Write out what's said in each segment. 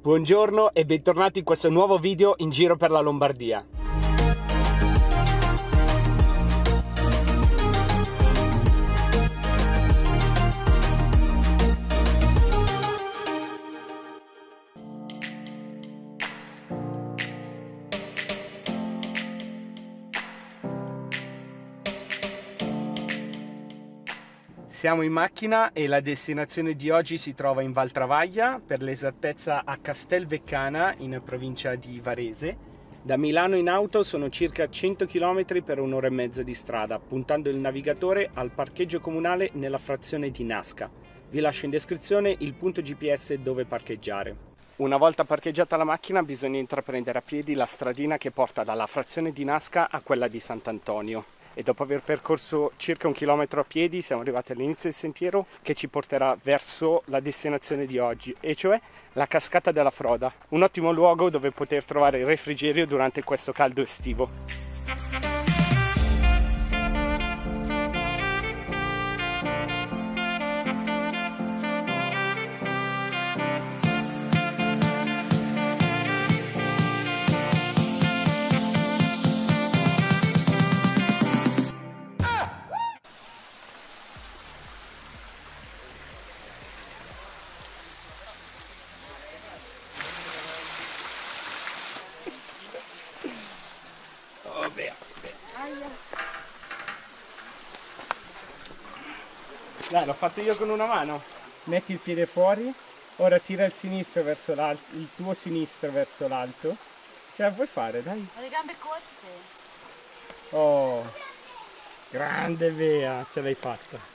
Buongiorno e bentornati in questo nuovo video in giro per la Lombardia. Siamo in macchina e la destinazione di oggi si trova in Val Travaglia, per l'esattezza a Castelveccana in provincia di Varese. Da Milano in auto sono circa 100 km per un'ora e mezza di strada, puntando il navigatore al parcheggio comunale nella frazione di Nasca. Vi lascio in descrizione il punto GPS dove parcheggiare. Una volta parcheggiata la macchina bisogna intraprendere a piedi la stradina che porta dalla frazione di Nasca a quella di Sant'Antonio. E dopo aver percorso circa 1 chilometro a piedi siamo arrivati all'inizio del sentiero che ci porterà verso la destinazione di oggi, e cioè la Cascata della Froda, un ottimo luogo dove poter trovare refrigerio durante questo caldo estivo. Dai, l'ho fatto io con una mano. Metti il piede fuori, ora tira il sinistro verso l'alto, il tuo sinistro verso l'alto. Ce la puoi fare, dai. Ho le gambe corte. Oh, grande Bea, ce l'hai fatta.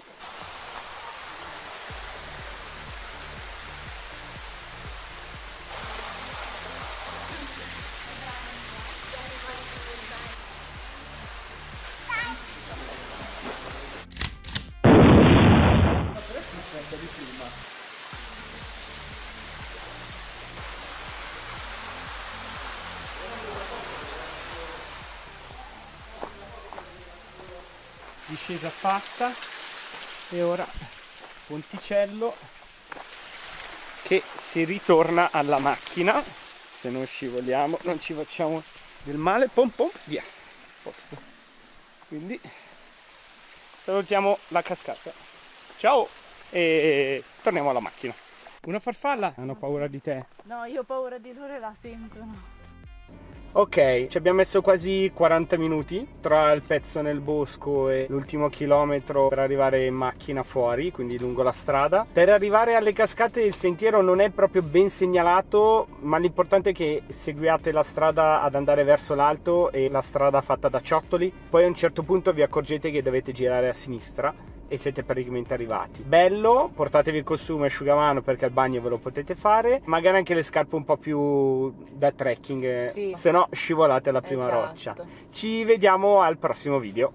Discesa fatta e ora ponticello che si ritorna alla macchina. Se non scivoliamo non ci facciamo del male. Pom pom, via, posto. Quindi salutiamo la cascata, ciao, e torniamo alla macchina. Una farfalla? Hanno paura di te? No, io ho paura di loro e la sentono. Ok, ci abbiamo messo quasi 40 minuti tra il pezzo nel bosco e l'ultimo chilometro per arrivare in macchina fuori, quindi lungo la strada. Per arrivare alle cascate il sentiero non è proprio ben segnalato, ma l'importante è che seguiate la strada ad andare verso l'alto e la strada fatta da ciottoli. Poi a un certo punto vi accorgete che dovete girare a sinistra e siete praticamente arrivati. Bello, portatevi il costume asciugamano perché al bagno ve lo potete fare, magari anche le scarpe un po' più da trekking, sì. Se no scivolate alla prima roccia. Ci vediamo al prossimo video.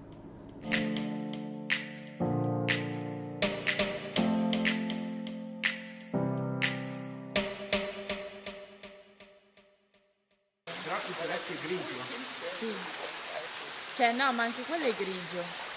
Però tutto il resto è grigio. Sì. Cioè no, ma anche quello è grigio.